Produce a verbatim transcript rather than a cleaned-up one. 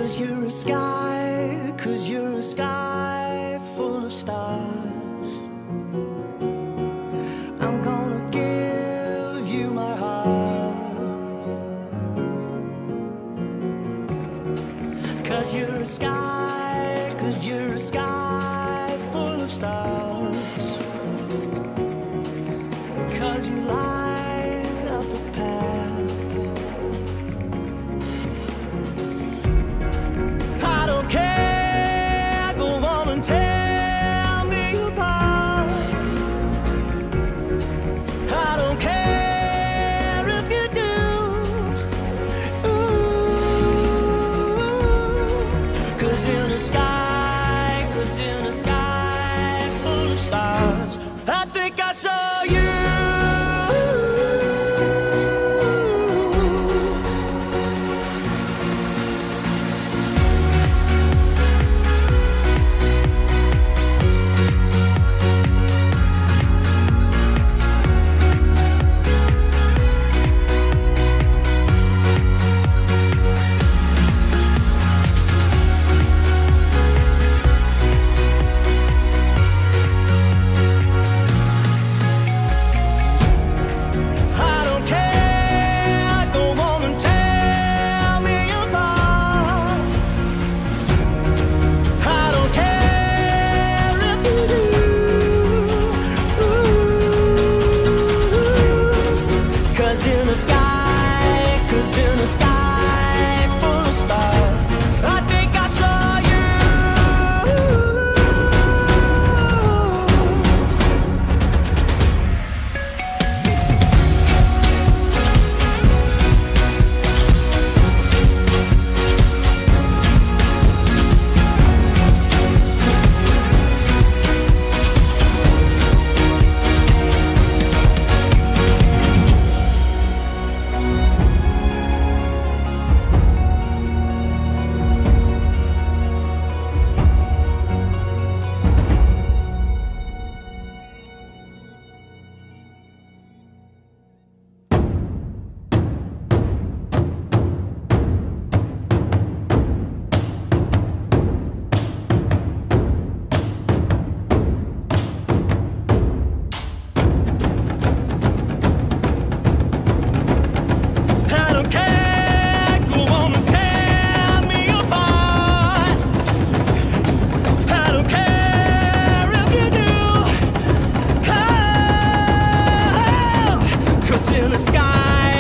'Cause you're a sky, 'cause you're a sky full of stars. I'm gonna give you my heart. 'Cause you're a sky, 'cause you're a sky full of stars. 'Cause you light up the path. I don't care, go on and tear me apart. I don't care if you do. Ooh, 'cause in the sky, 'cause in the sky full of stars, I think I saw you. In the sky,